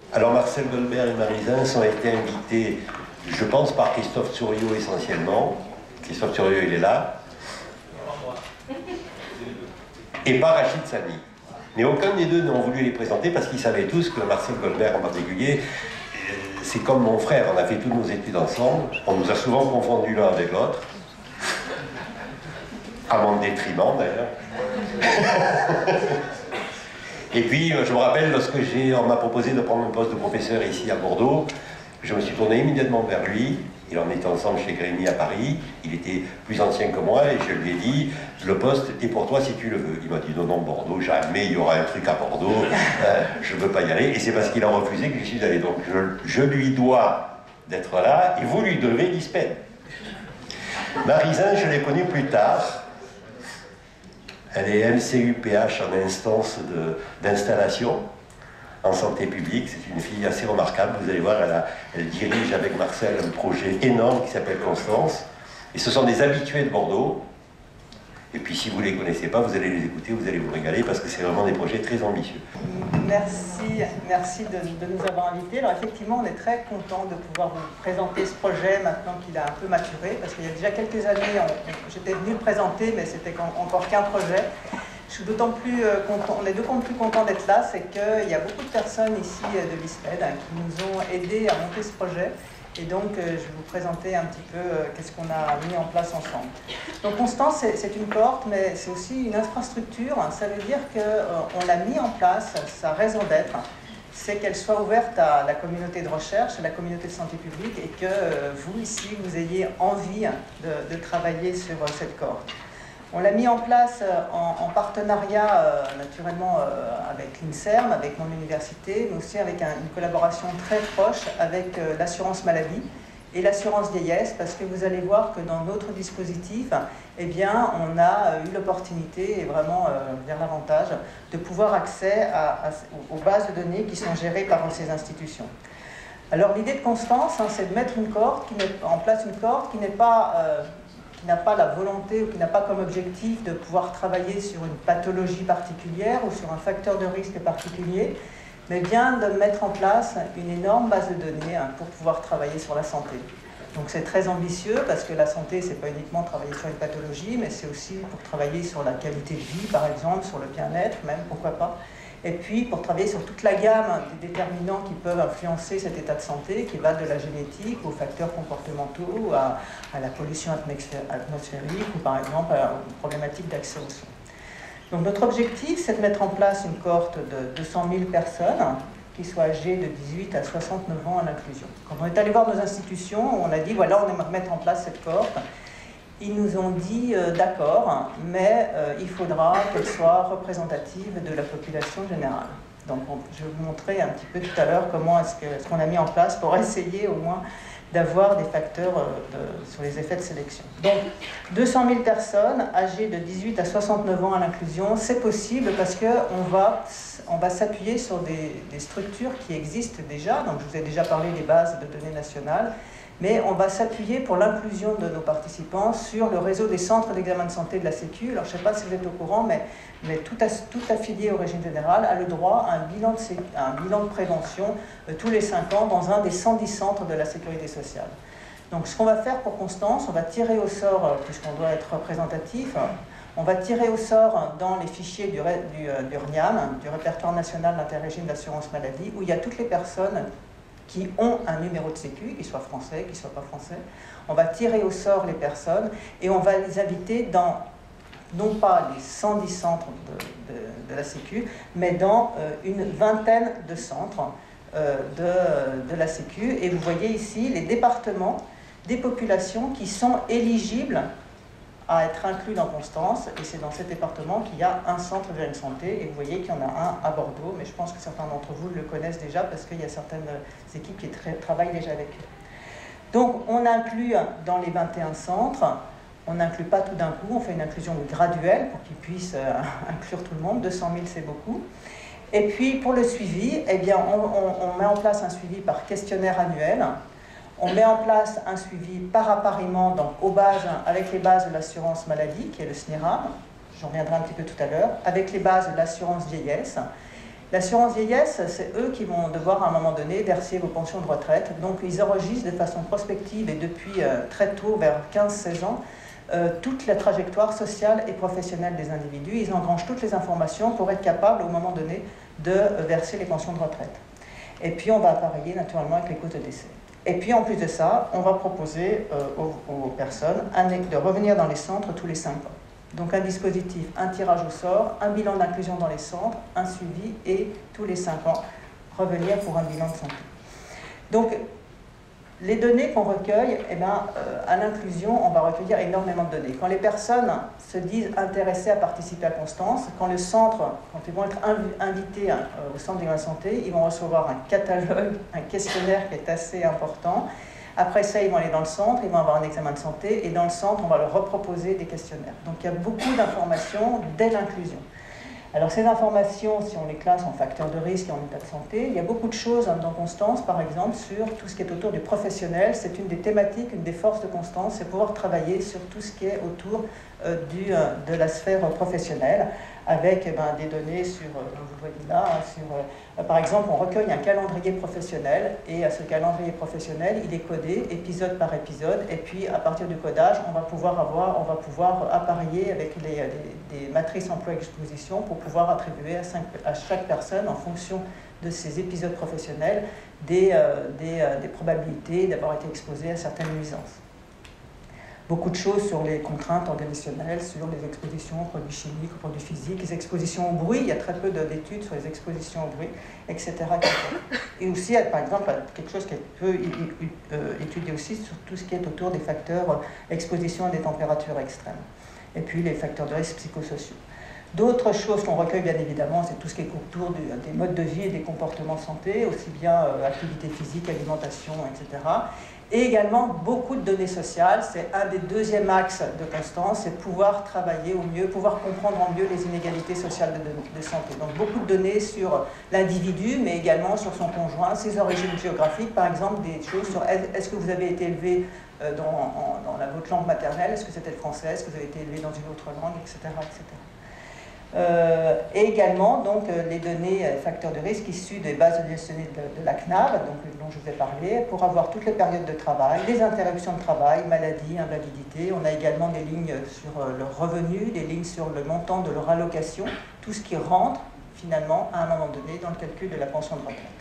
Alors Marcel Goldberg et Marie-Zin ont été invités, je pense, par Christophe Souriau essentiellement. Christophe Souriau, il est là. Et par Rachid Sani. Mais aucun des deux n'ont voulu les présenter parce qu'ils savaient tous que Marcel Goldberg en particulier, c'est comme mon frère, on a fait toutes nos études ensemble, on nous a souvent confondus l'un avec l'autre, à mon détriment d'ailleurs. Et puis, je me rappelle, lorsque on m'a proposé de prendre un poste de professeur ici à Bordeaux, je me suis tourné immédiatement vers lui. Et on était ensemble chez Grémy à Paris. Il était plus ancien que moi et je lui ai dit « Le poste est pour toi si tu le veux ». Il m'a dit « Non, non, Bordeaux, jamais il y aura un truc à Bordeaux. Je ne veux pas y aller ». Et c'est parce qu'il a refusé que je suis allé. Donc, je lui dois d'être là et vous lui devez l'ISPED. Marie-Zin, je l'ai connue plus tard. Elle est MCU-PH en instance d'installation en santé publique. C'est une fille assez remarquable. Vous allez voir, elle dirige avec Marcel un projet énorme qui s'appelle Constance. Et ce sont des habitués de Bordeaux. Et puis si vous ne les connaissez pas, vous allez les écouter, vous allez vous régaler parce que c'est vraiment des projets très ambitieux. Merci de nous avoir invités. Alors effectivement, on est très content de pouvoir vous présenter ce projet maintenant qu'il a un peu maturé, parce qu'il y a déjà quelques années, j'étais venu le présenter, mais c'était encore qu'un projet. Je suis d'autant plus content, on est d'autant plus content d'être là, c'est qu'il y a beaucoup de personnes ici de l'ISPED qui nous ont aidés à monter ce projet. Et donc, je vais vous présenter un petit peu qu'est-ce qu'on a mis en place ensemble. Donc, Constance, c'est une cohorte, mais c'est aussi une infrastructure. Ça veut dire qu'on l'a mis en place, sa raison d'être, c'est qu'elle soit ouverte à la communauté de recherche, à la communauté de santé publique, et que vous, ici, vous ayez envie de travailler sur cette cohorte. On l'a mis en place en partenariat naturellement avec l'INSERM, avec mon université, mais aussi avec une collaboration très proche avec l'assurance maladie et l'assurance vieillesse, parce que vous allez voir que dans notre dispositif, eh bien, on a eu l'opportunité, et vraiment vers l'avantage, de pouvoir accès aux bases de données qui sont gérées par ces institutions. Alors l'idée de Constance, c'est de mettre en place une cohorte qui n'a pas la volonté ou qui n'a pas comme objectif de pouvoir travailler sur une pathologie particulière ou sur un facteur de risque particulier, mais bien de mettre en place une énorme base de données pour pouvoir travailler sur la santé. Donc c'est très ambitieux parce que la santé, c'est pas uniquement travailler sur une pathologie, mais c'est aussi pour travailler sur la qualité de vie, par exemple, sur le bien-être même, pourquoi pas. Et puis pour travailler sur toute la gamme des déterminants qui peuvent influencer cet état de santé, qui va de la génétique aux facteurs comportementaux, à la pollution atmosphérique ou par exemple aux problématiques d'accès aux soins. Donc notre objectif, c'est de mettre en place une cohorte de 200 000 personnes qui soient âgées de 18 à 69 ans à l'inclusion. Quand on est allé voir nos institutions, on a dit voilà, on aimerait mettre en place cette cohorte. Ils nous ont dit d'accord, mais il faudra qu'elle soit représentative de la population générale. Donc je vais vous montrer un petit peu tout à l'heure comment est-ce qu'on a mis en place pour essayer au moins d'avoir des facteurs sur les effets de sélection. Donc 200 000 personnes âgées de 18 à 69 ans à l'inclusion, c'est possible parce qu'on va s'appuyer sur des structures qui existent déjà. Donc je vous ai déjà parlé des bases de données nationales. Mais on va s'appuyer pour l'inclusion de nos participants sur le réseau des centres d'examen de santé de la Sécu. Alors je ne sais pas si vous êtes au courant, mais tout affilié au régime général a le droit à un bilan de prévention tous les 5 ans dans un des 110 centres de la sécurité sociale. Donc ce qu'on va faire pour Constance, on va tirer au sort, puisqu'on doit être représentatif, on va tirer au sort dans les fichiers du RNIAM, du répertoire national d'interrégime d'assurance maladie, où il y a toutes les personnes qui ont un numéro de sécu, qu'ils soient français, qu'ils ne soient pas français. On va tirer au sort les personnes et on va les inviter dans, non pas les 110 centres de la sécu, mais dans une vingtaine de centres de la sécu. Et vous voyez ici les départements des populations qui sont éligibles à être inclus dans Constance, et c'est dans cet département qu'il y a un centre de santé, et vous voyez qu'il y en a un à Bordeaux, mais je pense que certains d'entre vous le connaissent déjà parce qu'il y a certaines équipes qui travaillent déjà avec eux. Donc on inclut dans les 21 centres, on n'inclut pas tout d'un coup, on fait une inclusion graduelle pour qu'ils puissent inclure tout le monde, 200 000 c'est beaucoup. Et puis pour le suivi, eh bien, on met en place un suivi par questionnaire annuel. On met en place un suivi par appariement, donc avec les bases de l'assurance maladie, qui est le SNIRAM, j'en reviendrai un petit peu tout à l'heure, avec les bases de l'assurance vieillesse. L'assurance vieillesse, c'est eux qui vont devoir à un moment donné verser vos pensions de retraite. Donc ils enregistrent de façon prospective et depuis très tôt, vers 15-16 ans, toute la trajectoire sociale et professionnelle des individus. Ils engrangent toutes les informations pour être capables, au moment donné, de verser les pensions de retraite. Et puis on va appareiller naturellement avec les causes de décès. Et puis en plus de ça, on va proposer aux personnes de revenir dans les centres tous les 5 ans. Donc un dispositif, un tirage au sort, un bilan d'inclusion dans les centres, un suivi et tous les 5 ans, revenir pour un bilan de santé. Donc les données qu'on recueille, eh bien, à l'inclusion, on va recueillir énormément de données. Quand les personnes se disent intéressées à participer à Constance, quand le centre, quand ils vont être invités au centre de la santé, ils vont recevoir un catalogue, un questionnaire qui est assez important. Après ça, ils vont aller dans le centre, ils vont avoir un examen de santé, et dans le centre, on va leur reproposer des questionnaires. Donc il y a beaucoup d'informations dès l'inclusion. Alors ces informations, si on les classe en facteurs de risque et en état de santé, il y a beaucoup de choses dans Constance, par exemple, sur tout ce qui est autour du professionnel. C'est une des thématiques, une des forces de Constance, c'est pouvoir travailler sur tout ce qui est autour de la sphère professionnelle, avec des données sur, comme vous voyez là, par exemple, on recueille un calendrier professionnel, et à ce calendrier professionnel, il est codé épisode par épisode, et puis à partir du codage, on va pouvoir appareiller avec des matrices emploi-exposition pour pouvoir attribuer à chaque personne, en fonction de ses épisodes professionnels, des probabilités d'avoir été exposé à certaines nuisances. Beaucoup de choses sur les contraintes organisationnelles, sur les expositions aux produits chimiques, aux produits physiques, les expositions au bruit. Il y a très peu d'études sur les expositions au bruit, etc. Et aussi, par exemple, quelque chose qui peut étudier aussi sur tout ce qui est autour des facteurs exposition à des températures extrêmes. Et puis les facteurs de risque psychosociaux. D'autres choses qu'on recueille, bien évidemment, c'est tout ce qui est autour des modes de vie et des comportements de santé, aussi bien activité physique, alimentation, etc. Et également beaucoup de données sociales. C'est un des deuxièmes axes de Constance, c'est pouvoir travailler au mieux, pouvoir comprendre en mieux les inégalités sociales de santé. Donc beaucoup de données sur l'individu, mais également sur son conjoint, ses origines géographiques, par exemple des choses sur est-ce que vous avez été élevé dans votre langue maternelle, est-ce que c'était le français, est-ce que vous avez été élevé dans une autre langue, etc. etc. Et également donc, les données facteurs de risque issues des bases de données de la CNAV, dont je vous ai parlé, pour avoir toutes les périodes de travail, les interruptions de travail, maladie, invalidité. On a également des lignes sur leur revenu, des lignes sur le montant de leur allocation, tout ce qui rentre finalement à un moment donné dans le calcul de la pension de retraite.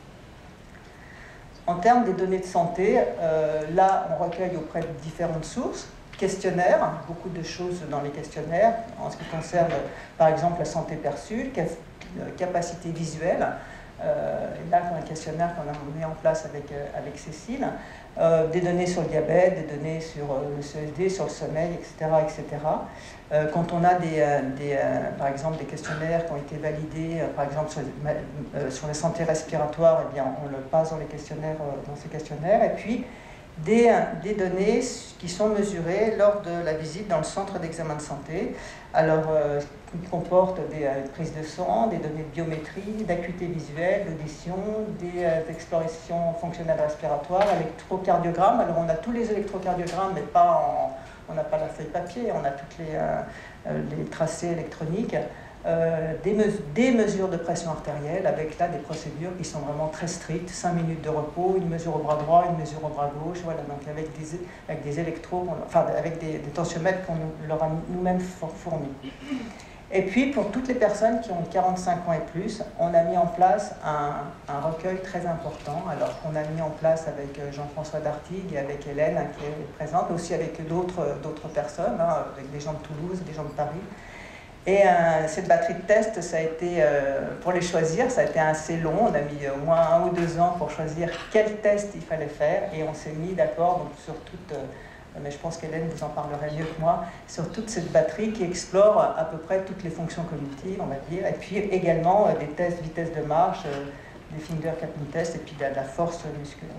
En termes des données de santé, là on recueille auprès de différentes sources. Questionnaires, beaucoup de choses dans les questionnaires, en ce qui concerne par exemple la santé perçue, capacité visuelle, là un questionnaire qu'on a mis en place avec Cécile, des données sur le diabète, des données sur le CSD, sur le sommeil, etc. etc. Quand on a par exemple des questionnaires qui ont été validés, par exemple sur la santé respiratoire, eh bien, on le passe dans ces questionnaires, et puis des données qui sont mesurées lors de la visite dans le centre d'examen de santé. Alors, qui comportent des prises de sang, des données de biométrie, d'acuité visuelle, d'audition, des explorations fonctionnelles respiratoires, électrocardiogramme. Alors, on a tous les électrocardiogrammes, mais on n'a pas la feuille papier, on a toutes les tracés électroniques. Des mesures de pression artérielle, avec là des procédures qui sont vraiment très strictes, 5 minutes de repos, une mesure au bras droit, une mesure au bras gauche, voilà, donc avec des électrodes, avec des tensiomètres qu'on leur a nous-mêmes fournis. Et puis pour toutes les personnes qui ont 45 ans et plus, on a mis en place un recueil très important, alors qu'on a mis en place avec Jean-François Dartigue et avec Hélène qui est présente, mais aussi avec d'autres personnes, avec des gens de Toulouse, des gens de Paris. Et cette batterie de tests, ça a été, pour les choisir, ça a été assez long. On a mis au moins 1 ou 2 ans pour choisir quel test il fallait faire. Et on s'est mis d'accord sur toute, mais je pense qu'Hélène vous en parlerait mieux que moi, sur toute cette batterie qui explore à peu près toutes les fonctions cognitives, on va dire. Et puis également des tests vitesse de marche, des finger capping tests, et puis de la force musculaire.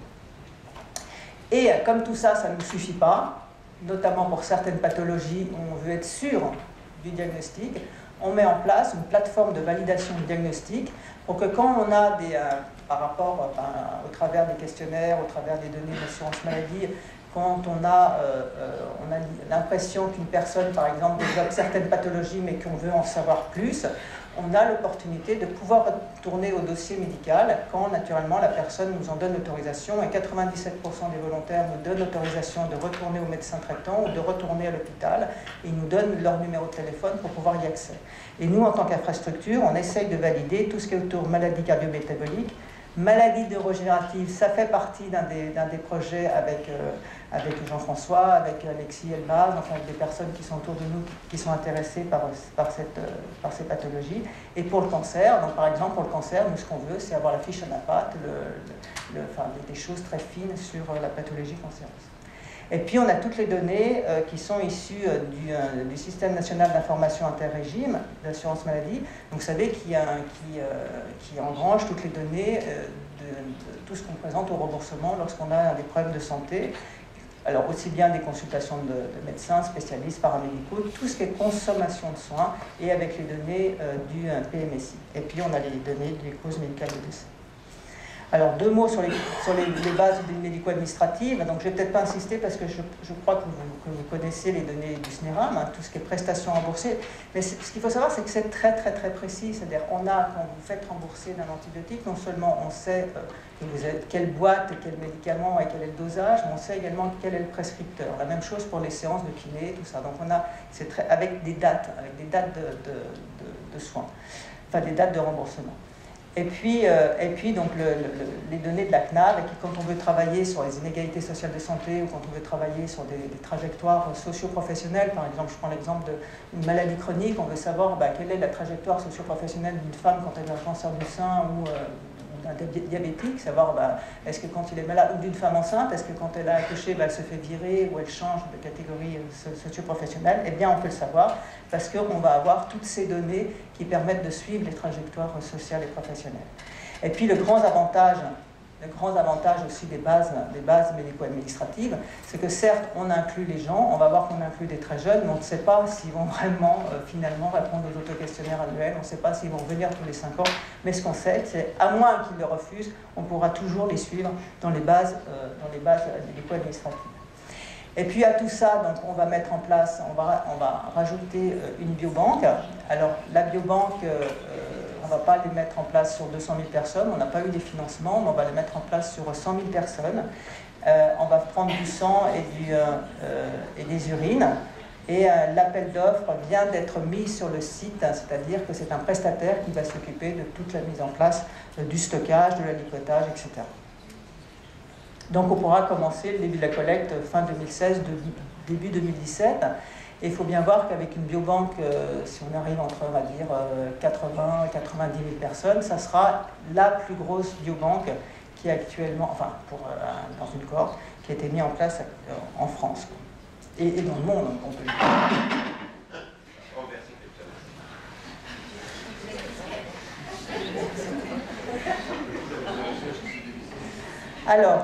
Et comme tout ça, ça ne nous suffit pas, notamment pour certaines pathologies où on veut être sûr du diagnostic, on met en place une plateforme de validation de diagnostic pour que quand on a par rapport au travers des questionnaires, au travers des données d'assurance maladie, quand on a l'impression qu'une personne, par exemple, développe certaines pathologies mais qu'on veut en savoir plus, on a l'opportunité de pouvoir retourner au dossier médical quand, naturellement, la personne nous en donne l'autorisation. Et 97% des volontaires nous donnent l'autorisation de retourner au médecin traitant ou de retourner à l'hôpital. Ils nous donnent leur numéro de téléphone pour pouvoir y accéder. Et nous, en tant qu'infrastructure, on essaye de valider tout ce qui est autour de maladies cardio-métaboliques. Maladies neurodégénératives, ça fait partie d'un des projets avec Jean-François, avec Alexis Elbaz, enfin avec des personnes qui sont autour de nous, qui sont intéressées par ces pathologies. Et pour le cancer, donc par exemple pour le cancer, nous ce qu'on veut, c'est avoir la fiche ANAPAT, des choses très fines sur la pathologie cancéreuse. Et puis on a toutes les données qui sont issues du Système national d'information interrégime d'assurance maladie. Donc vous savez qui engrange toutes les données de tout ce qu'on présente au remboursement lorsqu'on a des problèmes de santé. Alors aussi bien des consultations de médecins, spécialistes, paramédicaux, tout ce qui est consommation de soins et avec les données du PMSI. Et puis on a les données des causes médicales de décès. Alors, 2 mots sur les bases médico-administratives. Donc, je ne vais peut-être pas insister parce que je crois que vous connaissez les données du SNERAM, hein, tout ce qui est prestations remboursées. Mais ce qu'il faut savoir, c'est que c'est très, très, très précis. C'est-à-dire, quand vous faites rembourser d'un antibiotique, non seulement on sait quelle boîte, quel médicament et quel est le dosage, mais on sait également quel est le prescripteur. La même chose pour les séances de kiné, tout ça. Donc, avec des dates de soins, enfin des dates de remboursement. Et puis donc les données de la CNAV, et quand on veut travailler sur les inégalités sociales de santé ou quand on veut travailler sur des trajectoires socio-professionnelles, par exemple, je prends l'exemple d'une maladie chronique, on veut savoir quelle est la trajectoire socio-professionnelle d'une femme quand elle a un cancer du sein ou d'un diabétique, savoir est-ce que quand il est malade, ou d'une femme enceinte, est-ce que quand elle a accouché, elle se fait virer ou elle change de catégorie socio-professionnelle. Eh bien, on peut le savoir parce qu'on va avoir toutes ces données qui permettent de suivre les trajectoires sociales et professionnelles. Et puis, le grand avantage aussi des bases médico-administratives, c'est que certes, on inclut les gens, on va voir qu'on inclut des très jeunes, mais on ne sait pas s'ils vont vraiment, finalement, répondre aux autoquestionnaires annuels, on ne sait pas s'ils vont revenir tous les 5 ans, mais ce qu'on sait, c'est, à moins qu'ils le refusent, on pourra toujours les suivre dans les bases médico-administratives. Et puis à tout ça, donc, on va mettre en place, on va rajouter une biobanque. Alors, la biobanque, on ne va pas les mettre en place sur 200 000 personnes, on n'a pas eu des financements, mais on va les mettre en place sur 100 000 personnes. On va prendre du sang et des urines. Et l'appel d'offres vient d'être mis sur le site, c'est-à-dire que c'est un prestataire qui va s'occuper de toute la mise en place du stockage, de l'alicotage, etc. Donc on pourra commencer le début de la collecte fin 2016, début 2017. Et il faut bien voir qu'avec une biobanque, si on arrive entre, on va dire, 80 et 90 000 personnes, ça sera la plus grosse biobanque qui est actuellement, enfin, dans une cohorte, qui a été mise en place en France. Et dans le monde, on peut le dire. Alors,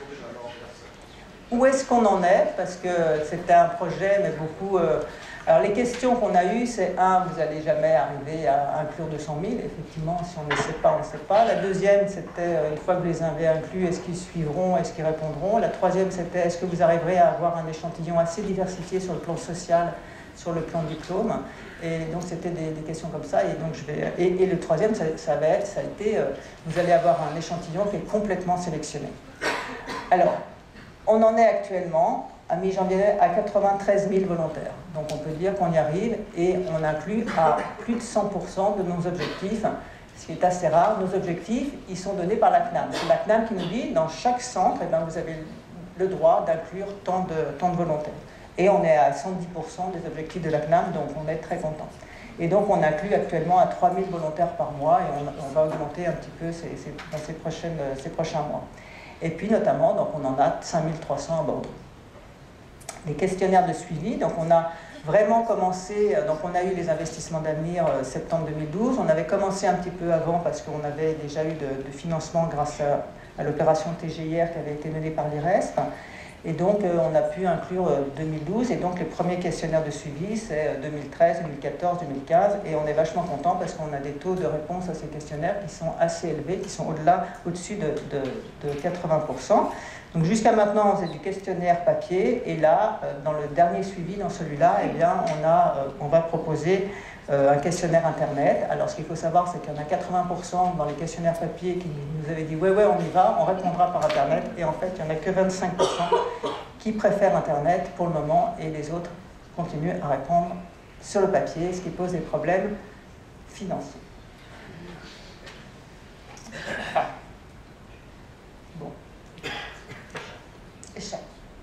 où est-ce qu'on en est? Parce que c'était un projet, mais beaucoup... Alors, les questions qu'on a eues, c'est vous n'allez jamais arriver à inclure 200 000. Effectivement, si on ne sait pas, on ne sait pas. La deuxième, c'était, une fois que vous les avez inclus, est-ce qu'ils suivront, est-ce qu'ils répondront? La troisième, c'était, est-ce que vous arriverez à avoir un échantillon assez diversifié sur le plan social, sur le plan diplôme? Et donc, c'était des questions comme ça. Et, donc, et le troisième, ça a été, vous allez avoir un échantillon qui est complètement sélectionné. Alors, on en est actuellement, à mi-janvier, à 93 000 volontaires. Donc on peut dire qu'on y arrive et on inclut à plus de 100% de nos objectifs, ce qui est assez rare. Nos objectifs, ils sont donnés par la CNAM. C'est la CNAM qui nous dit, dans chaque centre, vous avez le droit d'inclure tant de volontaires. Et on est à 110% des objectifs de la CNAM, donc on est très content. Et donc on inclut actuellement à 3 000 volontaires par mois et on va augmenter un petit peu dans ces prochains mois. Et puis notamment, donc on en a 5300 à Bordeaux. Les questionnaires de suivi, donc on a vraiment commencé, donc on a eu les investissements d'avenir septembre 2012, on avait commencé un petit peu avant parce qu'on avait déjà eu de financement grâce à l'opération TGIR qui avait été menée par l'IRESP. Et donc, on a pu inclure 2012, et donc les premiers questionnaires de suivi, c'est 2013, 2014, 2015, et on est vachement content parce qu'on a des taux de réponse à ces questionnaires qui sont assez élevés, qui sont au-dessus de 80%. Donc jusqu'à maintenant, on faisait du questionnaire papier, et là, dans le dernier suivi, dans celui-là, eh bien, on va proposer un questionnaire Internet. Alors ce qu'il faut savoir, c'est qu'il y en a 80% dans les questionnaires papier qui nous avaient dit « ouais, on y va, on répondra par Internet », et en fait, il n'y en a que 25% qui préfèrent Internet pour le moment, et les autres continuent à répondre sur le papier, ce qui pose des problèmes financiers. Bon. Échec.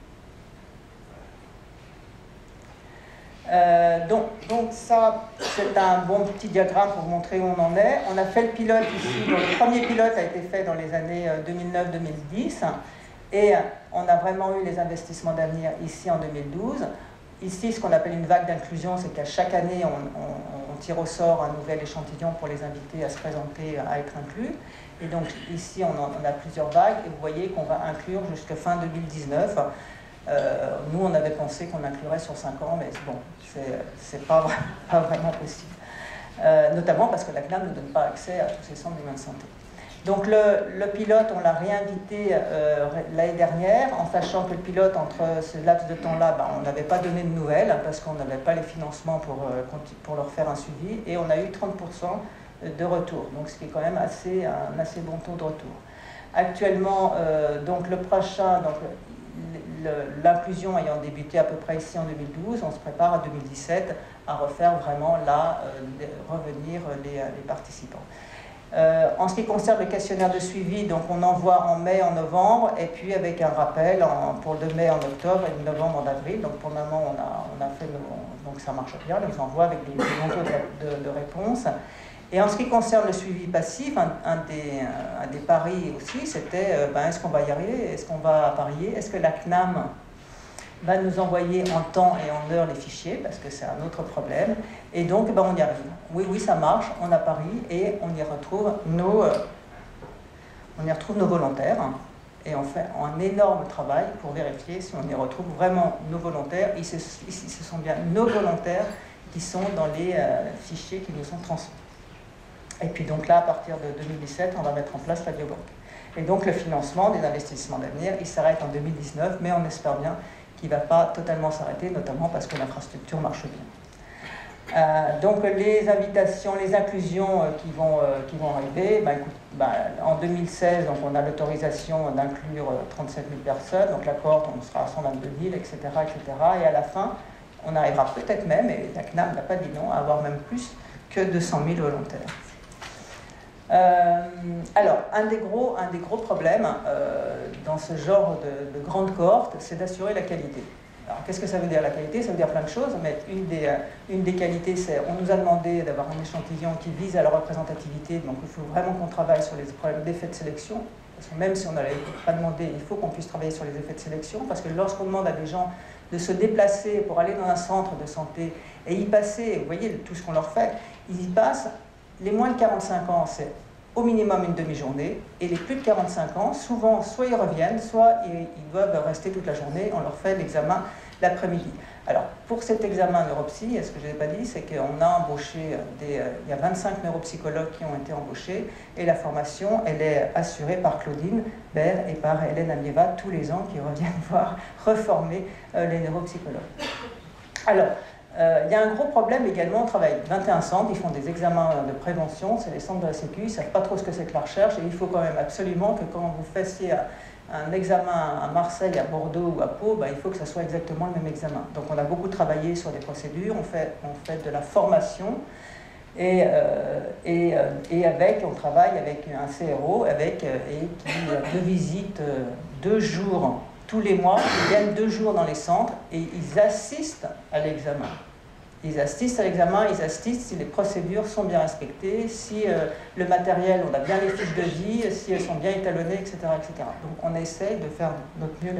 Donc ça, c'est un bon petit diagramme pour vous montrer où on en est. On a fait le pilote ici. Donc le premier pilote a été fait dans les années 2009-2010. Et on a vraiment eu les investissements d'avenir ici en 2012. Ici, ce qu'on appelle une vague d'inclusion, c'est qu'à chaque année, on tire au sort un nouvel échantillon pour les inviter à se présenter, à être inclus. Et donc ici, on a plusieurs vagues. Et vous voyez qu'on va inclure jusqu'à fin 2019. Nous, on avait pensé qu'on inclurait sur 5 ans, mais bon, c'est pas vraiment possible. Notamment parce que la CNAM ne donne pas accès à tous ces centres d'humains de santé. Donc le pilote, on l'a réinvité l'année dernière, en sachant que le pilote, entre ce laps de temps-là, on n'avait pas donné de nouvelles, parce qu'on n'avait pas les financements pour leur faire un suivi, et on a eu 30% de retour, donc ce qui est quand même un assez bon taux de retour. Actuellement, donc le prochain... L'inclusion ayant débuté à peu près ici en 2012, on se prépare à 2017 à refaire vraiment revenir les participants. En ce qui concerne le questionnaire de suivi, donc on envoie en mai, en novembre, et puis avec un rappel pour le mai en octobre et le novembre en avril. Donc pour le moment, on a fait donc ça marche bien, on les envoie avec des bons taux de réponse. Et en ce qui concerne le suivi passif, un des paris aussi, c'était est-ce qu'on va y arriver? Est-ce qu'on va parier? Est-ce que la CNAM va nous envoyer en temps et en heure les fichiers? Parce que c'est un autre problème. Et donc, on y arrive. Oui, ça marche, on a pari et on y retrouve nos volontaires. Et on fait un énorme travail pour vérifier si on y retrouve vraiment nos volontaires. Et ce sont bien nos volontaires qui sont dans les fichiers qui nous sont transmis. Et puis donc là, à partir de 2017, on va mettre en place la biobanque. Et donc le financement des investissements d'avenir, il s'arrête en 2019, mais on espère bien qu'il ne va pas totalement s'arrêter, notamment parce que l'infrastructure marche bien. Donc les invitations, les inclusions qui vont arriver, en 2016, donc on a l'autorisation d'inclure 37 000 personnes, donc la cohorte, on sera à 122 000, etc., etc. Et à la fin, on arrivera peut-être même, et la CNAM n'a pas dit non, à avoir même plus que 200 000 volontaires. Alors, un des gros problèmes dans ce genre de grande cohorte, c'est d'assurer la qualité. Alors, qu'est-ce que ça veut dire la qualité? Ça veut dire plein de choses, mais une des qualités, c'est on nous a demandé d'avoir un échantillon qui vise à la représentativité, donc il faut vraiment qu'on travaille sur les problèmes d'effets de sélection, parce que même si on n'avait pas demandé, il faut qu'on puisse travailler sur les effets de sélection, parce que lorsqu'on demande à des gens de se déplacer pour aller dans un centre de santé et y passer, vous voyez tout ce qu'on leur fait, ils y passent. Les moins de 45 ans, c'est au minimum une demi-journée, et les plus de 45 ans, souvent, soit ils reviennent, soit ils doivent rester toute la journée, on leur fait l'examen l'après-midi. Alors, pour cet examen neuropsy, ce que je n'ai pas dit, c'est qu'on a embauché, il y a 25 neuropsychologues qui ont été embauchés, et la formation, elle est assurée par Claudine Baird et par Hélène Amieva tous les ans, qui reviennent voir reformer les neuropsychologues. Alors, il y a un gros problème également, on travaille avec 21 centres, ils font des examens de prévention, c'est les centres de la Sécu, ils ne savent pas trop ce que c'est que la recherche, et il faut quand même absolument que quand vous fassiez un examen à Marseille, à Bordeaux ou à Pau, il faut que ça soit exactement le même examen. Donc on a beaucoup travaillé sur des procédures, on fait de la formation, et on travaille avec un CRO qui visite 2 jours tous les mois, ils viennent 2 jours dans les centres et ils assistent à l'examen. Ils assistent à l'examen, ils assistent si les procédures sont bien respectées, si le matériel, on a bien les fiches de vie, si elles sont bien étalonnées, etc., etc. Donc on essaye de faire notre mieux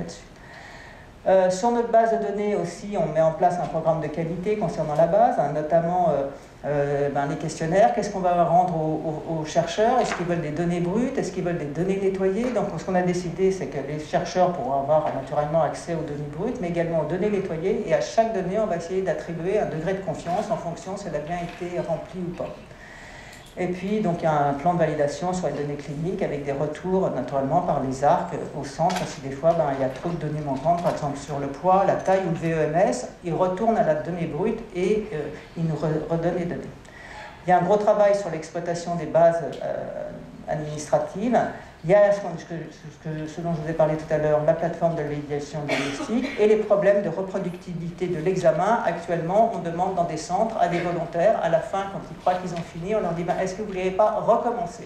là-dessus. Sur notre base de données aussi, on met en place un programme de qualité concernant la base, notamment les questionnaires, qu'est-ce qu'on va rendre aux chercheurs? Est-ce qu'ils veulent des données brutes? Est-ce qu'ils veulent des données nettoyées? Donc ce qu'on a décidé, c'est que les chercheurs pourront avoir naturellement accès aux données brutes, mais également aux données nettoyées, et à chaque donnée, on va essayer d'attribuer un degré de confiance en fonction si elle a bien été remplie ou pas. Et puis, donc, il y a un plan de validation sur les données cliniques avec des retours, naturellement, par les ARC au centre. Si des fois, il y a trop de données manquantes, par exemple sur le poids, la taille ou le VEMS, ils retournent à la donnée brute et ils nous redonnent les données. Il y a un gros travail sur l'exploitation des bases administratives. Il y a ce dont je vous ai parlé tout à l'heure, la plateforme de validation diagnostique et les problèmes de reproductibilité de l'examen. Actuellement, on demande dans des centres à des volontaires, à la fin, quand ils croient qu'ils ont fini, on leur dit est-ce que vous ne voulez pas recommencer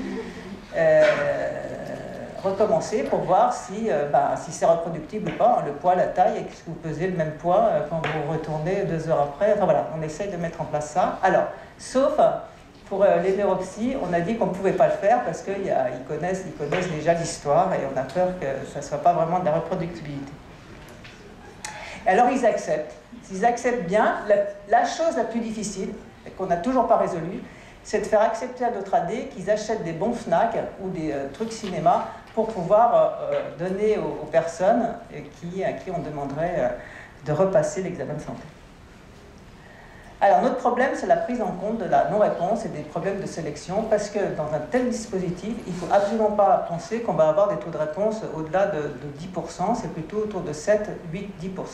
recommencer pour voir si c'est reproductible ou pas, le poids, la taille, est-ce que vous pesez le même poids quand vous retournez 2 heures après. Enfin voilà, on essaye de mettre en place ça. Alors, sauf pour les neuropsies, on a dit qu'on ne pouvait pas le faire parce qu'ils connaissent déjà l'histoire et on a peur que ça ne soit pas vraiment de la reproductibilité. Et alors ils acceptent. S'ils acceptent bien, la chose la plus difficile, et qu'on n'a toujours pas résolue, c'est de faire accepter à notre AD qu'ils achètent des bons Fnac ou des trucs cinéma pour pouvoir donner aux personnes à qui on demanderait de repasser l'examen de santé. Alors, notre problème, c'est la prise en compte de la non-réponse et des problèmes de sélection, parce que dans un tel dispositif, il ne faut absolument pas penser qu'on va avoir des taux de réponse au-delà de 10%, c'est plutôt autour de 7, 8,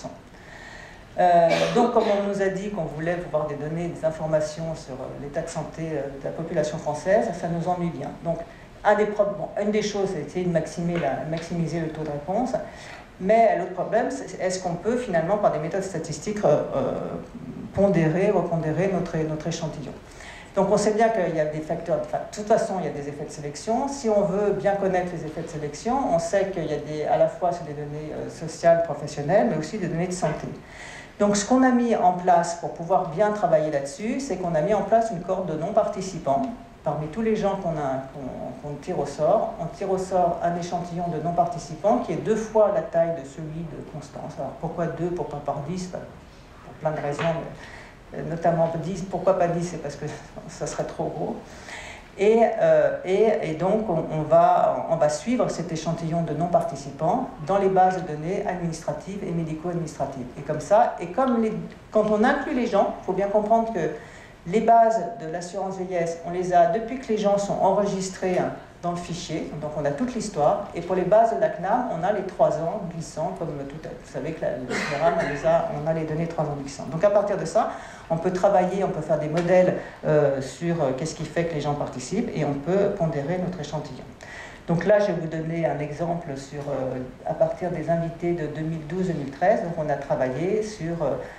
10%. Donc, comme on nous a dit qu'on voulait pouvoir des données, des informations sur l'état de santé de la population française, ça nous ennuie bien. Donc, une des choses, c'est d'essayer de maximiser le taux de réponse. Mais l'autre problème, c'est est-ce qu'on peut finalement, par des méthodes statistiques, repondérer notre échantillon. Donc on sait bien qu'il y a des facteurs, de toute façon il y a des effets de sélection. Si on veut bien connaître les effets de sélection, on sait qu'il y a à la fois sur des données sociales, professionnelles, mais aussi des données de santé. Donc ce qu'on a mis en place pour pouvoir bien travailler là-dessus, c'est qu'on a mis en place une cohorte de non-participants. Parmi tous les gens qu'on tire au sort, on tire au sort un échantillon de non-participants qui est 2 fois la taille de celui de Constance. Alors pourquoi 2, pourquoi par 10 ? Pour plein de raisons, mais notamment 10. Pourquoi pas 10 ? C'est parce que ça serait trop gros. Et donc on va suivre cet échantillon de non-participants dans les bases de données administratives et médico-administratives. Et comme ça, quand on inclut les gens, il faut bien comprendre que les bases de l'assurance vieillesse, on les a depuis que les gens sont enregistrés dans le fichier, donc on a toute l'histoire, et pour les bases de la CNAM, on a les 3 ans glissants, comme tout à l'heure. Vous savez que le CNAM, on a les données 3 ans glissants. Donc à partir de ça, on peut travailler, on peut faire des modèles sur qu'est-ce qui fait que les gens participent, et on peut pondérer notre échantillon. Donc là, je vais vous donner un exemple à partir des invités de 2012-2013, donc on a travaillé sur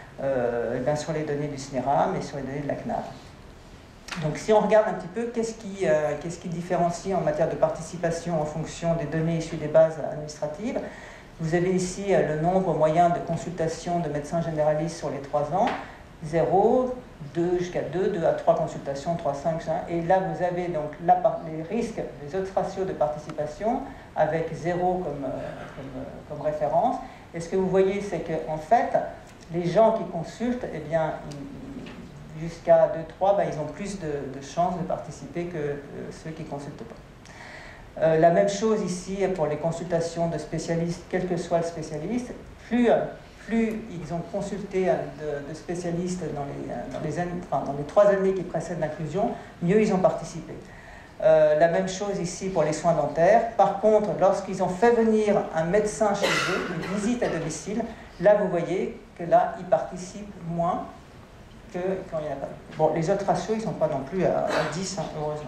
les données du SNERAM et sur les données de la CNAM. Donc si on regarde un petit peu, qu'est-ce qui différencie en matière de participation en fonction des données issues des bases administratives. Vous avez ici le nombre moyen de consultations de médecins généralistes sur les 3 ans, 0, 2 jusqu'à 2, 2 à 3 consultations, 3, 5, 5. Et là, vous avez donc les risques, les autres ratios de participation avec 0 comme référence. Et ce que vous voyez, c'est qu'en fait, les gens qui consultent, eh bien, jusqu'à 2-3, ils ont plus de chances de participer que ceux qui ne consultent pas. La même chose ici pour les consultations de spécialistes, quel que soit le spécialiste. Plus ils ont consulté de spécialistes dans les 3 années qui précèdent l'inclusion, mieux ils ont participé. La même chose ici pour les soins dentaires. Par contre, lorsqu'ils ont fait venir un médecin chez eux, une visite à domicile, là vous voyez que là, ils participent moins que quand il n'y en a pas. Bon, les autres ratios, ils ne sont pas non plus à 10, heureusement.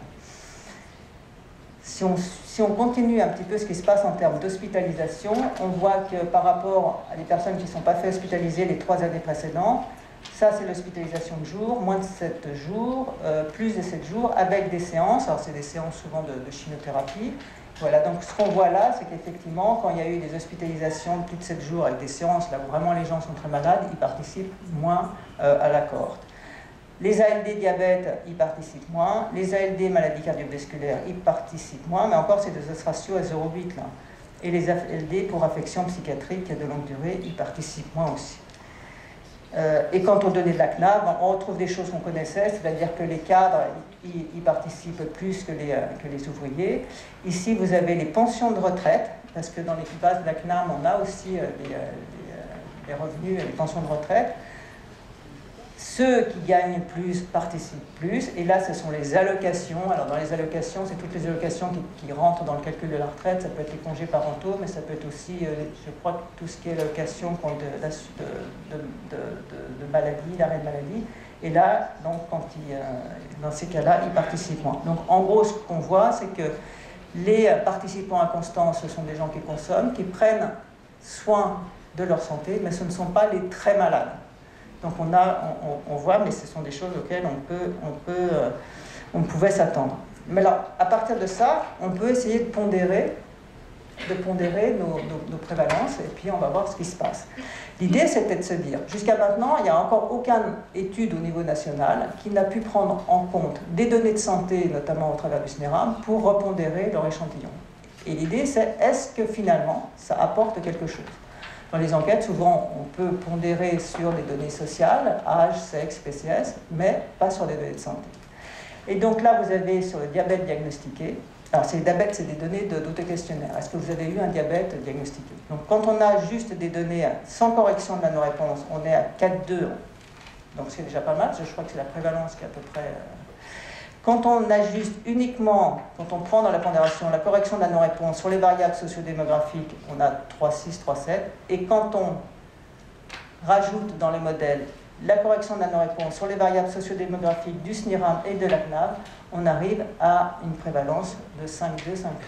Si on continue un petit peu ce qui se passe en termes d'hospitalisation, on voit que par rapport à des personnes qui ne sont pas fait hospitaliser les 3 années précédentes, ça c'est l'hospitalisation de jour, moins de 7 jours, plus de 7 jours, avec des séances, alors c'est des séances souvent de chimiothérapie. Voilà, donc ce qu'on voit là, c'est qu'effectivement, quand il y a eu des hospitalisations de plus de 7 jours avec des séances, là où vraiment les gens sont très malades, ils participent moins à la cohorte. Les ALD diabète, ils participent moins. Les ALD maladies cardiovasculaires, ils participent moins. Mais encore, c'est des ratios à 0,8 là. Et les ALD pour affections psychiatriques de longue durée, ils participent moins aussi. Et quand on donnait de la CNAV, on retrouve des choses qu'on connaissait, c'est-à-dire que les cadres y participent plus que les ouvriers. Ici, vous avez les pensions de retraite, parce que dans l'équipe base de la CNAM, on a aussi les revenus et les pensions de retraite. Ceux qui gagnent plus participent plus, et là ce sont les allocations. Alors dans les allocations, c'est toutes les allocations qui rentrent dans le calcul de la retraite. Ça peut être les congés parentaux, mais ça peut être aussi, je crois, tout ce qui est allocation de maladie, d'arrêt de maladie. Et là, donc, dans ces cas-là, ils participent moins. Donc en gros, ce qu'on voit, c'est que les participants à Constance, ce sont des gens qui consomment, qui prennent soin de leur santé, mais ce ne sont pas les très malades. Donc on voit, mais ce sont des choses auxquelles on pouvait s'attendre. Mais alors, à partir de ça, on peut essayer de pondérer nos prévalences, et puis on va voir ce qui se passe. L'idée, c'était de se dire, jusqu'à maintenant, il n'y a encore aucune étude au niveau national qui n'a pu prendre en compte des données de santé, notamment au travers du SNERAM, pour repondérer leur échantillon. Et l'idée, c'est, est-ce que finalement, ça apporte quelque chose ? Dans les enquêtes, souvent, on peut pondérer sur les données sociales, âge, sexe, PCS, mais pas sur les données de santé. Et donc là, vous avez sur le diabète diagnostiqué. Alors, c'est des données d'auto-questionnaire. Est-ce que vous avez eu un diabète diagnostiqué? Donc, quand on a juste des données sans correction de la non-réponse, on est à 4,2. Donc, c'est déjà pas mal. Je crois que c'est la prévalence qui est à peu près... Quand on ajuste uniquement, quand on prend dans la pondération la correction de la non-réponse sur les variables sociodémographiques, on a 3,6, 3,7. Et quand on rajoute dans les modèles la correction de la non-réponse sur les variables sociodémographiques du SNIRAM et de la CNAV, on arrive à une prévalence de 5,2, 5,3.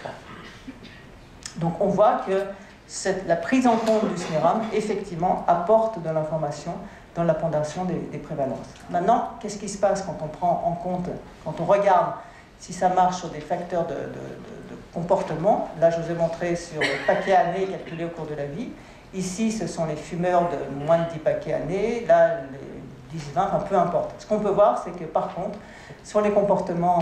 Donc on voit que la prise en compte du SNIRAM, effectivement, apporte de l'information dans la pondération des prévalences. Maintenant, qu'est-ce qui se passe quand on prend en compte, quand on regarde si ça marche sur des facteurs de comportement? Là, je vous ai montré sur le paquet années calculé au cours de la vie. Ici, ce sont les fumeurs de moins de 10 paquets années. Là, les 10, 20, enfin, peu importe. Ce qu'on peut voir, c'est que par contre, sur les comportements,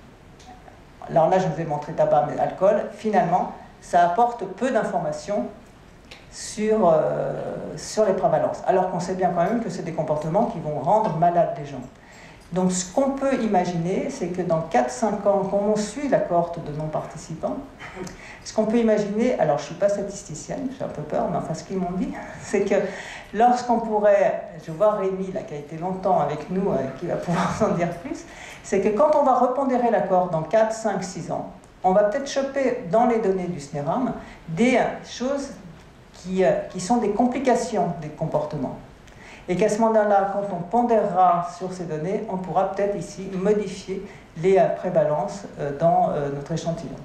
alors là, je vous ai montré tabac, mais alcool, finalement, ça apporte peu d'informations sur les prévalences, alors qu'on sait bien quand même que c'est des comportements qui vont rendre malades les gens. Donc ce qu'on peut imaginer, c'est que dans 4-5 ans, quand on suit la cohorte de non-participants, ce qu'on peut imaginer, alors je ne suis pas statisticienne, j'ai un peu peur, mais enfin ce qu'ils m'ont dit, c'est que lorsqu'on pourrait, je vois Rémi là, qui a été longtemps avec nous, qui va pouvoir s'en dire plus, c'est que quand on va repondérer la cohorte dans 4, 5, 6 ans, on va peut-être choper dans les données du SNERAM des choses qui sont des complications des comportements. Et qu'à ce moment-là, quand on pondérera sur ces données, on pourra peut-être ici modifier les prévalences dans notre échantillon.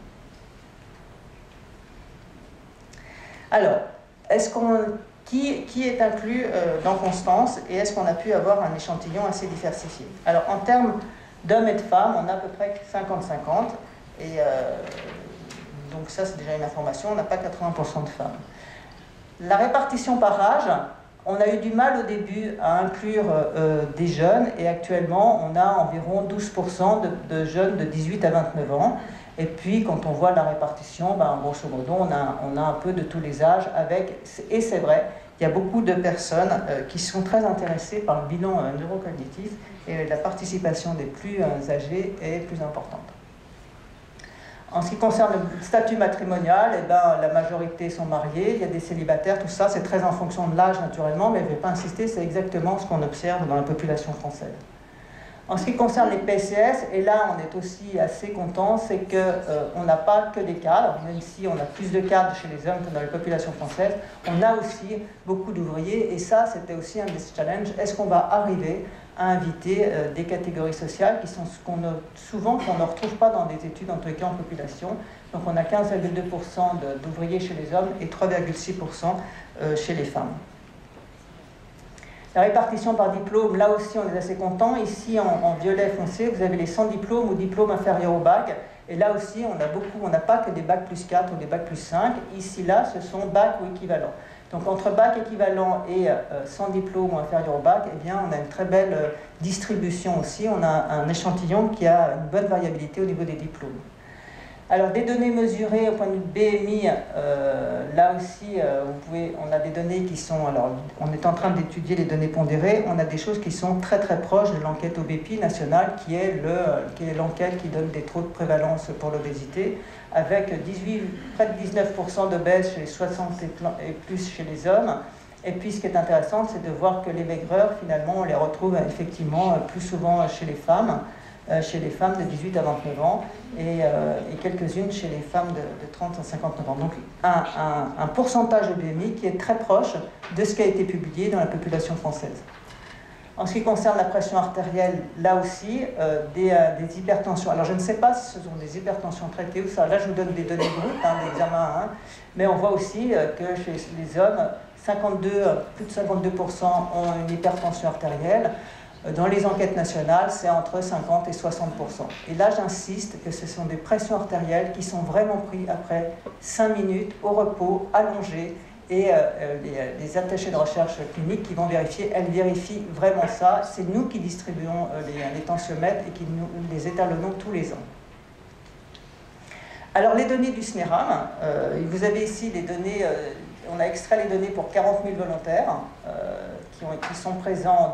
Alors, qui est inclus dans Constance, et est-ce qu'on a pu avoir un échantillon assez diversifié? Alors, en termes d'hommes et de femmes, on a à peu près 50-50, et donc ça, c'est déjà une information, on n'a pas 80% de femmes. La répartition par âge, on a eu du mal au début à inclure des jeunes, et actuellement on a environ 12% de jeunes de 18 à 29 ans. Et puis quand on voit la répartition, grosso modo on a un peu de tous les âges et c'est vrai, il y a beaucoup de personnes qui sont très intéressées par le bilan neurocognitif, et la participation des plus âgés est plus importante. En ce qui concerne le statut matrimonial, la majorité sont mariés, il y a des célibataires, tout ça, c'est très en fonction de l'âge naturellement, mais je ne vais pas insister, c'est exactement ce qu'on observe dans la population française. En ce qui concerne les PCS, et là on est aussi assez content, c'est qu'on n'a pas que des cadres, même si on a plus de cadres chez les hommes que dans les populations françaises, on a aussi beaucoup d'ouvriers, et ça c'était aussi un des challenges. Est-ce qu'on va arriver à inviter des catégories sociales qui sont souvent qu'on ne retrouve pas dans des études, en tout cas en population. Donc on a 15,2% d'ouvriers chez les hommes et 3,6% chez les femmes. La répartition par diplôme, là aussi on est assez content. Ici en violet foncé, vous avez les 100 diplômes ou diplômes inférieurs au bac. Et là aussi on n'a pas que des bacs plus 4 ou des bacs plus 5. Ici là ce sont bac ou équivalent. Donc entre bac équivalent et 100 diplômes ou inférieur au bac, on a une très belle distribution aussi. On a un échantillon qui a une bonne variabilité au niveau des diplômes. Alors, des données mesurées au point de vue de BMI, là aussi, on a des données qui sont... Alors, on est en train d'étudier les données pondérées. On a des choses qui sont très très proches de l'enquête OBEPI nationale, qui est l'enquête qui donne des taux de prévalence pour l'obésité, avec près de 19% d'obèses chez les 60 et plus chez les hommes. Et puis, ce qui est intéressant, c'est de voir que les maigreurs, finalement, on les retrouve effectivement plus souvent chez les femmes de 18 à 29 ans et quelques-unes chez les femmes de 30 à 59 ans. Donc un pourcentage de BMI qui est très proche de ce qui a été publié dans la population française. En ce qui concerne la pression artérielle, là aussi, des hypertensions. Alors je ne sais pas si ce sont des hypertensions traitées ou ça. Là, je vous donne des données brutes, d'examen, mais on voit aussi que chez les hommes, plus de 52% ont une hypertension artérielle. Dans les enquêtes nationales, c'est entre 50 et 60%. Et là, j'insiste que ce sont des pressions artérielles qui sont vraiment prises après 5 minutes au repos, allongées, et les attachés de recherche clinique qui vont vérifier, elles vérifient vraiment ça. C'est nous qui distribuons les tensiomètres et qui nous les étalonnons tous les ans. Alors, les données du SNERAM, vous avez ici les données, on a extrait les données pour 40 000 volontaires qui sont présents en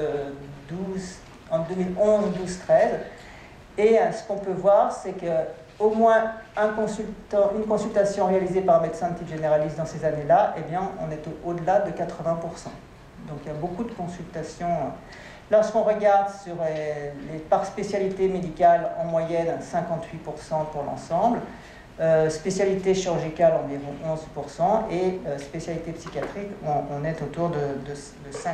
2011, 12, 13. Et ce qu'on peut voir, c'est qu'au moins une consultation réalisée par un médecin de type généraliste dans ces années-là, eh bien, on est au-delà de 80%. Donc il y a beaucoup de consultations. Lorsqu'on regarde sur par spécialité médicale, en moyenne 58% pour l'ensemble. Spécialité chirurgicale environ 11% et spécialité psychiatrique, on est autour de 5%.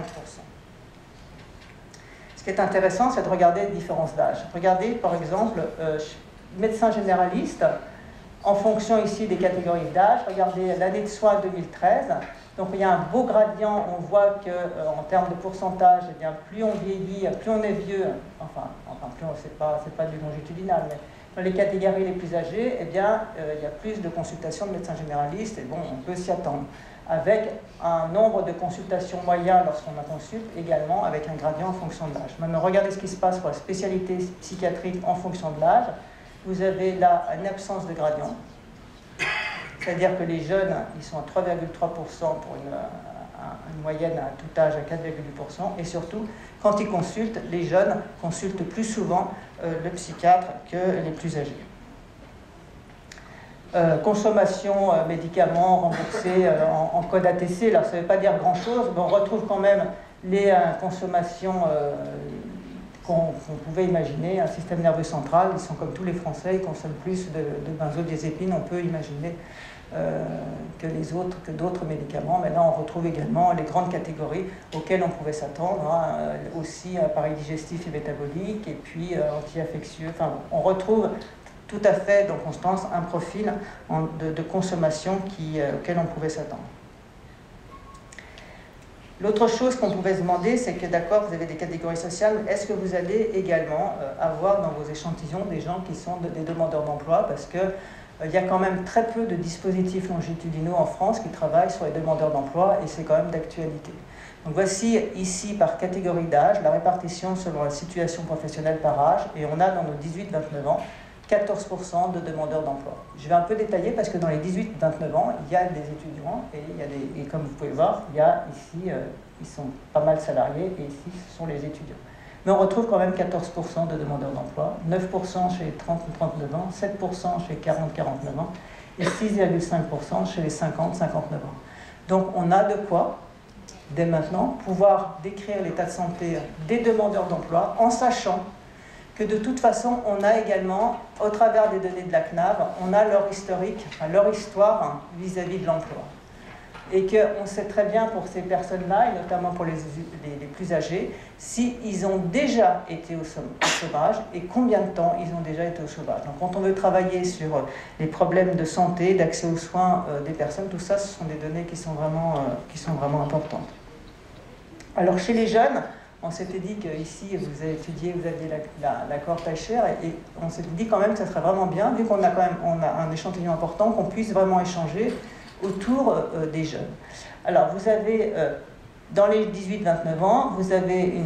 Ce qui est intéressant, c'est de regarder les différences d'âge. Regardez par exemple, médecin généraliste, en fonction ici des catégories d'âge, regardez l'année de soins 2013. Donc il y a un beau gradient, on voit qu'en termes de pourcentage, eh bien, plus on vieillit, plus on est vieux, enfin plus c'est pas du longitudinal, mais dans les catégories les plus âgées, eh bien, il y a plus de consultations de médecins généralistes, et bon, on peut s'y attendre. Avec un nombre de consultations moyen lorsqu'on en consulte, également avec un gradient en fonction de l'âge. Maintenant, regardez ce qui se passe pour la spécialité psychiatrique en fonction de l'âge. Vous avez là une absence de gradient, c'est-à-dire que les jeunes, ils sont à 3,3% pour une moyenne à tout âge à 4,8%, et surtout, quand ils consultent, les jeunes consultent plus souvent le psychiatre que les plus âgés. Consommation médicaments remboursés en code ATC, alors ça ne veut pas dire grand-chose, mais on retrouve quand même les consommations qu'on pouvait imaginer. Un système nerveux central, ils sont comme tous les Français, ils consomment plus de benzodiazépines, on peut imaginer que d'autres médicaments. Mais là, on retrouve également les grandes catégories auxquelles on pouvait s'attendre, aussi appareil digestif et métabolique, et puis anti-infectieux. Enfin, on retrouve tout à fait, donc Constance, un profil de consommation auquel on pouvait s'attendre. L'autre chose qu'on pouvait se demander, c'est que d'accord, vous avez des catégories sociales, est-ce que vous allez également avoir dans vos échantillons des gens qui sont des demandeurs d'emploi, parce que il y a quand même très peu de dispositifs longitudinaux en France qui travaillent sur les demandeurs d'emploi, et c'est quand même d'actualité. Donc voici ici par catégorie d'âge la répartition selon la situation professionnelle par âge, et on a dans nos 18-29 ans 14% de demandeurs d'emploi. Je vais un peu détailler parce que dans les 18-29 ans, il y a des étudiants et comme vous pouvez voir, il y a ici, ils sont pas mal salariés, et ici, ce sont les étudiants. Mais on retrouve quand même 14% de demandeurs d'emploi, 9% chez les 30-39 ans, 7% chez les 40-49 ans et 6,5% chez les 50-59 ans. Donc on a de quoi, dès maintenant, pouvoir décrire l'état de santé des demandeurs d'emploi en sachant que de toute façon, on a également, au travers des données de la CNAV, on a leur historique, leur histoire vis-à-vis de l'emploi. Et qu'on sait très bien pour ces personnes-là, et notamment pour les plus âgés, s'ils ont déjà été au chômage et combien de temps ils ont déjà été au chômage. Donc quand on veut travailler sur les problèmes de santé, d'accès aux soins des personnes, tout ça, ce sont des données qui sont vraiment importantes. Alors chez les jeunes, on s'était dit qu'ici, vous avez étudié, vous aviez la cohorte Eicher, et on s'était dit quand même que ça serait vraiment bien, vu qu'on a quand même un échantillon important, qu'on puisse vraiment échanger autour des jeunes. Alors, vous avez, dans les 18-29 ans, vous avez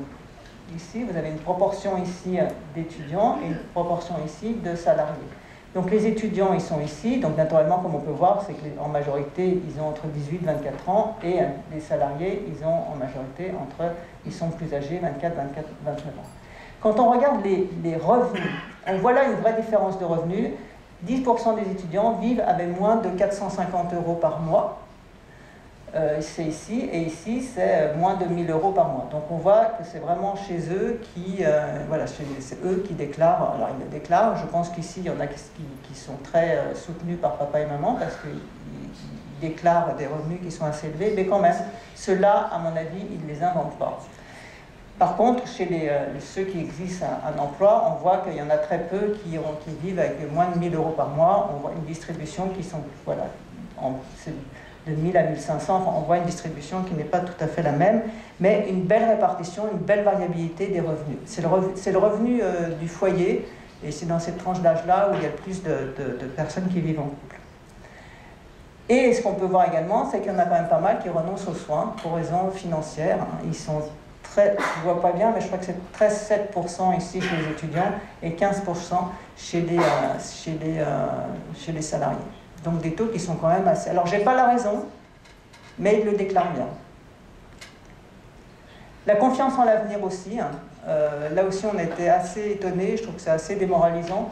ici, vous avez une proportion ici d'étudiants et une proportion ici de salariés. Donc les étudiants, ils sont ici. Donc naturellement, comme on peut voir, c'est qu'en majorité, ils ont entre 18 et 24 ans. Et les salariés, ils ont en majorité ils sont plus âgés, 24, 24, 29 ans. Quand on regarde les revenus, on voit là une vraie différence de revenus. 10% des étudiants vivent avec moins de 450 € par mois. C'est ici, et ici c'est moins de 1000 € par mois. Donc on voit que c'est vraiment chez eux voilà, c'est eux qui déclarent. Alors ils le déclarent, je pense qu'ici il y en a qui sont très soutenus par papa et maman parce qu'ils déclarent des revenus qui sont assez élevés, mais quand même, ceux-là, à mon avis, ils ne les inventent pas. Par contre, chez ceux qui exercent un emploi, on voit qu'il y en a très peu qui vivent avec moins de 1000 € par mois. On voit une distribution qui sont, voilà, de 1000 à 1500, on voit une distribution qui n'est pas tout à fait la même, mais une belle répartition, une belle variabilité des revenus. C'est le revenu du foyer, et c'est dans cette tranche d'âge-là où il y a le plus de personnes qui vivent en couple. Et ce qu'on peut voir également, c'est qu'il y en a quand même pas mal qui renoncent aux soins pour raisons financières. Ils sont très, je ne vois pas bien, mais je crois que c'est 13,7% ici chez les étudiants et 15% chez les salariés. Donc des taux qui sont quand même assez... Alors, je n'ai pas la raison, mais ils le déclarent bien. La confiance en l'avenir aussi. Là aussi, on a été assez étonnés. Je trouve que c'est assez démoralisant.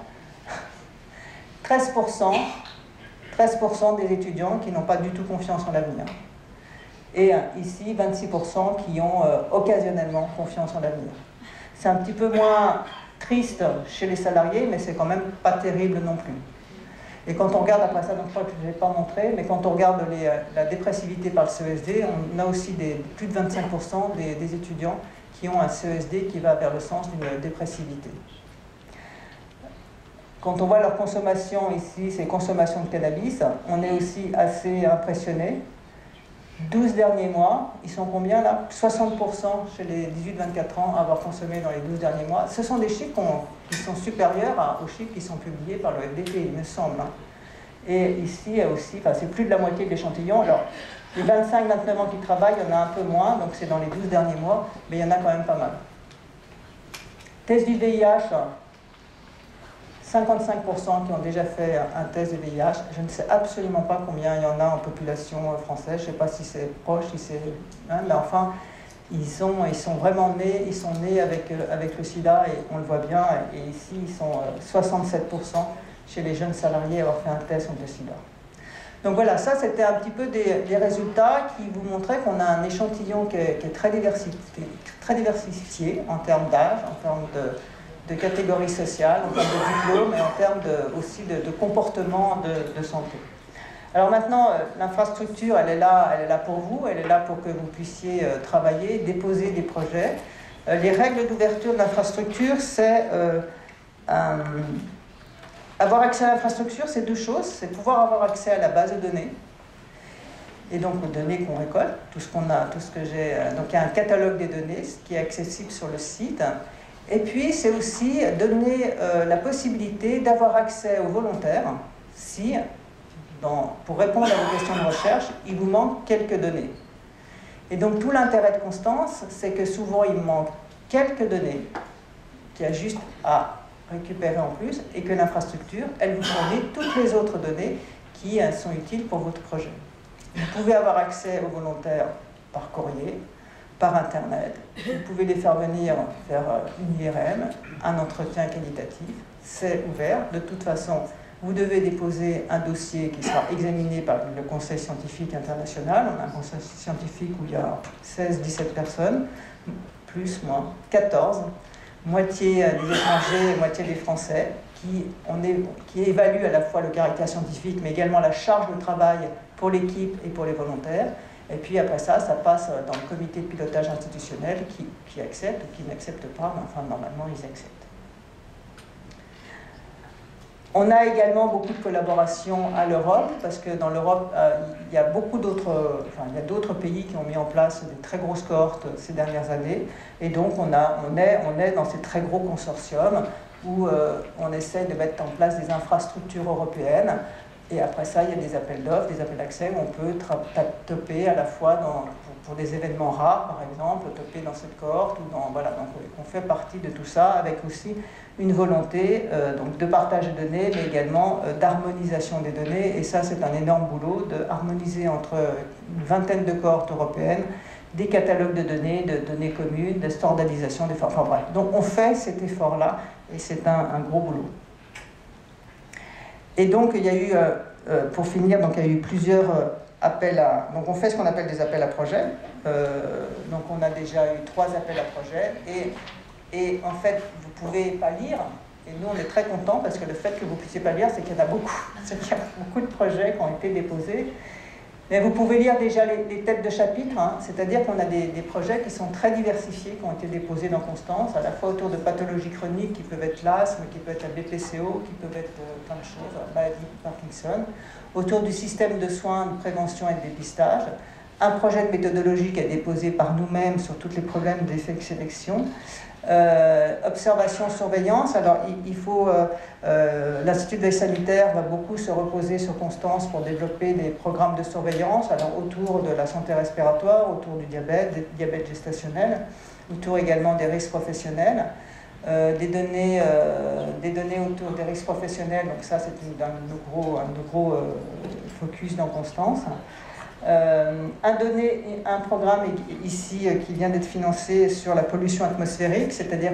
13% des étudiants qui n'ont pas du tout confiance en l'avenir. Et ici, 26% qui ont occasionnellement confiance en l'avenir. C'est un petit peu moins triste chez les salariés, mais c'est quand même pas terrible non plus. Et quand on regarde, après ça, donc je crois que je ne l'ai pas montré, mais quand on regarde la dépressivité par le CESD, on a aussi plus de 25% des étudiants qui ont un CESD qui va vers le sens d'une dépressivité. Quand on voit leur consommation ici, c'est consommation de cannabis, on est aussi assez impressionné. 12 derniers mois, ils sont combien là? 60% chez les 18-24 ans à avoir consommé dans les 12 derniers mois. Ce sont des chiffres qui sont supérieurs aux chiffres qui sont publiés par le FDP, il me semble. Et ici, il y a aussi, c'est plus de la moitié de l'échantillon. Alors, les 25-29 ans qui travaillent, il y en a un peu moins, donc c'est dans les 12 derniers mois, mais il y en a quand même pas mal. Test du VIH, 55% qui ont déjà fait un test de VIH. Je ne sais absolument pas combien il y en a en population française. Je ne sais pas si c'est proche, si c'est... mais enfin, ils sont vraiment nés, ils sont nés avec le sida, et on le voit bien. Et ici, ils sont 67% chez les jeunes salariés à avoir fait un test contre le sida. Donc voilà, ça c'était un petit peu des résultats qui vous montraient qu'on a un échantillon qui est très diversifié en termes d'âge, en termes de catégories sociales, en termes de diplômes et en termes aussi de comportement de santé. Alors maintenant, l'infrastructure, elle est là pour vous, elle est là pour que vous puissiez travailler, déposer des projets. Les règles d'ouverture de l'infrastructure, c'est avoir accès à l'infrastructure, c'est deux choses. C'est pouvoir avoir accès à la base de données, et donc aux données qu'on récolte, tout ce qu'on a, tout ce que j'ai. Donc il y a un catalogue des données qui est accessible sur le site. Et puis, c'est aussi donner la possibilité d'avoir accès aux volontaires si, pour répondre à vos questions de recherche, il vous manque quelques données. Et donc, tout l'intérêt de Constance, c'est que souvent, il manque quelques données qu'il y a juste à récupérer en plus, et que l'infrastructure, elle vous fournit toutes les autres données qui sont utiles pour votre projet. Vous pouvez avoir accès aux volontaires par courrier, par Internet. Vous pouvez les faire venir faire une IRM, un entretien qualitatif. C'est ouvert. De toute façon, vous devez déposer un dossier qui sera examiné par le Conseil scientifique international. On a un conseil scientifique où il y a 16-17 personnes, plus, moins, 14, moitié des étrangers, moitié des Français, qui évaluent à la fois le caractère scientifique, mais également la charge de travail pour l'équipe et pour les volontaires. Et puis après ça passe dans le comité de pilotage institutionnel qui accepte ou qui n'accepte pas, mais enfin normalement ils acceptent. On a également beaucoup de collaborations à l'Europe, parce que dans l'Europe, il y a d'autres pays qui ont mis en place des très grosses cohortes ces dernières années, et donc on est dans ces très gros consortiums où on essaie de mettre en place des infrastructures européennes. Et après ça, il y a des appels d'offres, des appels d'accès où on peut toper à la fois pour des événements rares, par exemple, topés dans cette cohorte, ou dans, voilà, donc on fait partie de tout ça, avec aussi une volonté donc de partage de données, mais également d'harmonisation des données, et ça c'est un énorme boulot, de harmoniser entre une vingtaine de cohortes européennes, des catalogues de données communes, de standardisation des formes, enfin bref. Donc on fait cet effort-là, et c'est un gros boulot. Et donc il y a eu, pour finir, donc il y a eu plusieurs appels à... Donc on fait ce qu'on appelle des appels à projets. Donc on a déjà eu 3 appels à projets, et en fait vous ne pouvez pas lire, et nous on est très contents parce que le fait que vous ne puissiez pas lire, c'est qu'il y en a beaucoup. C'est qu'il y a beaucoup de projets qui ont été déposés. Mais vous pouvez lire déjà les têtes de chapitre, hein, c'est-à-dire qu'on a des projets qui sont très diversifiés, qui ont été déposés dans Constance, à la fois autour de pathologies chroniques qui peuvent être l'asthme, qui peut être la BPCO, qui peuvent être plein de choses, la maladie de Parkinson, autour du système de soins, de prévention et de dépistage, un projet de méthodologie qui est déposé par nous-mêmes sur tous les problèmes d'effet de sélection, observation, surveillance. Alors il faut l'Institut de veille sanitaire va beaucoup se reposer sur Constance pour développer des programmes de surveillance, alors autour de la santé respiratoire, autour du diabète gestationnel, autour également des risques professionnels, des données autour des risques professionnels. Donc ça c'est un de nos gros focus dans Constance. Un programme ici qui vient d'être financé sur la pollution atmosphérique, c'est-à-dire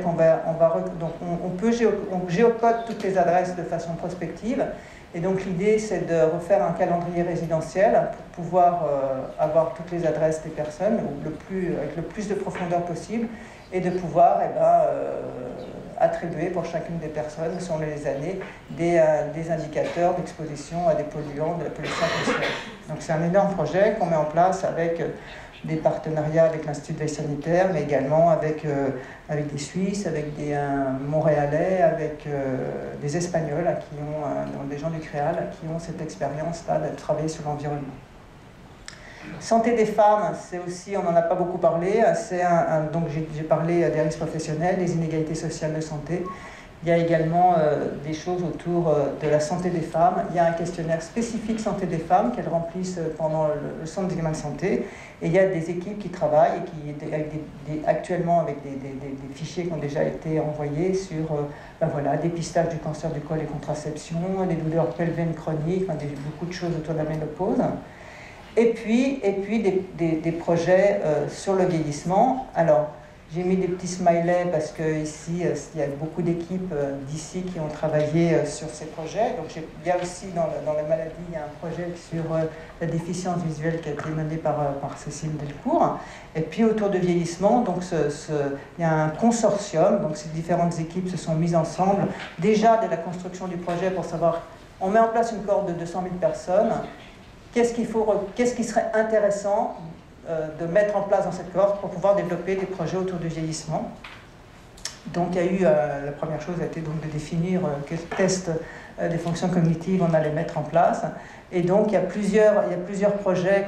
on géocode toutes les adresses de façon prospective, et donc l'idée c'est de refaire un calendrier résidentiel pour pouvoir avoir toutes les adresses des personnes avec le plus de profondeur possible, et de pouvoir attribuer pour chacune des personnes, selon les années, des indicateurs d'exposition à des polluants, de la pollution atmosphérique. Donc c'est un énorme projet qu'on met en place avec des partenariats avec l'Institut de veille sanitaire, mais également avec des Suisses, avec des Montréalais, avec des Espagnols, des gens du Créal, qui ont cette expérience-là de travailler sur l'environnement. Santé des femmes, c'est aussi, on n'en a pas beaucoup parlé, donc j'ai parlé des risques professionnels, des inégalités sociales de santé. Il y a également des choses autour de la santé des femmes. Il y a un questionnaire spécifique santé des femmes qu'elles remplissent pendant le centre d'examen de santé. Et il y a des équipes qui travaillent, actuellement avec des fichiers qui ont déjà été envoyés sur dépistage du cancer du col et contraception, des douleurs pelviennes chroniques, beaucoup de choses autour de la ménopause. Et puis des projets sur le vieillissement. Alors, j'ai mis des petits smileys parce qu'ici, il y a beaucoup d'équipes d'ici qui ont travaillé sur ces projets. Donc, il y a aussi dans la maladie, il y a un projet sur la déficience visuelle qui a été mené par Cécile Delcourt. Et puis, autour du vieillissement, donc, il y a un consortium. Donc, ces différentes équipes se sont mises ensemble, déjà dès la construction du projet, pour savoir, on met en place une cohorte de 200 000 personnes. Qu'est-ce qui serait intéressant de mettre en place dans cette cohorte pour pouvoir développer des projets autour du vieillissement. Donc il y a eu, la première chose a été donc de définir quels tests des fonctions cognitives on allait mettre en place. Et donc il y a plusieurs projets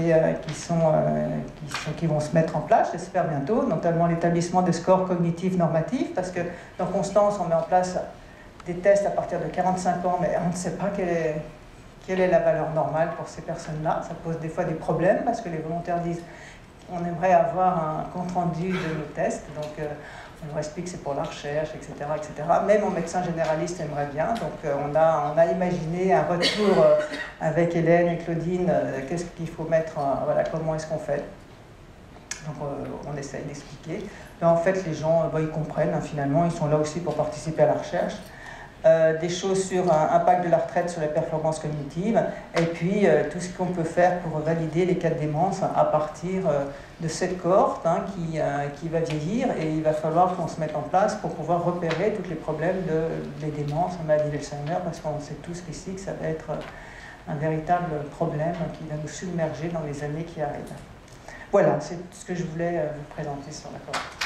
qui vont se mettre en place, j'espère bientôt, notamment l'établissement des scores cognitifs normatifs, parce que dans Constance on met en place des tests à partir de 45 ans, mais on ne sait pas quelle est la valeur normale pour ces personnes-là. Ça pose des fois des problèmes parce que les volontaires disent on aimerait avoir un compte-rendu de nos tests, donc on leur explique que c'est pour la recherche, etc., etc. Même mon médecin généraliste aimerait bien, donc on a imaginé un retour avec Hélène et Claudine, qu'est-ce qu'il faut mettre, comment est-ce qu'on fait. Donc on essaye d'expliquer. Mais en fait les gens ils comprennent, finalement, ils sont là aussi pour participer à la recherche. Des choses sur l'impact de la retraite sur les performances cognitives, et puis tout ce qu'on peut faire pour valider les cas de démence à partir de cette cohorte qui va vieillir, et il va falloir qu'on se mette en place pour pouvoir repérer tous les problèmes des démences, la maladie d'Alzheimer, parce qu'on sait tous qu'ici que ça va être un véritable problème qui va nous submerger dans les années qui arrivent. Voilà, c'est ce que je voulais vous présenter sur la cohorte.